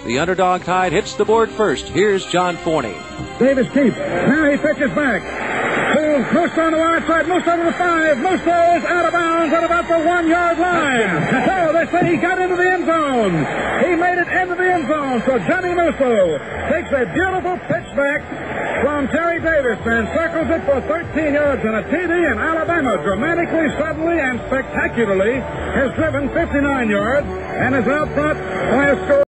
The underdog Tide hits the board first. Here's John Forney. Davis keeps. Now he pitches back. Musso on the wide side. Musso to the 5. Musso is out of bounds at about the 1-yard line. So they say he got into the end zone. He made it into the end zone. So Johnny Musso takes a beautiful pitch back from Terry Davis and circles it for 13 yards and a TD, and Alabama dramatically, suddenly, and spectacularly has driven 59 yards and is out front by a score.